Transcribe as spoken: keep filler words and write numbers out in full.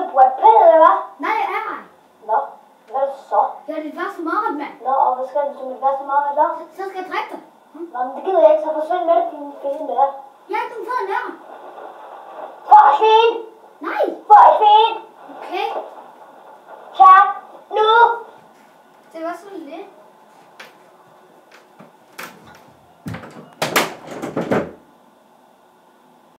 du Brad Pitt, eller hvad? Nej, jeg er ej. Nå, hvad er det så? Jeg er dit værste mareridt, mand. Nå, og hvad skal du til mit værste mareridt så? Så skal jeg dræbe dig. Hm? Nå, men det gider jeg ikke, så forsvind med din fede der. Jeg er ikke den fede nærmere. Forsvind! Nej. Forsvind! Okay. Tak, nu! Det var så lidt.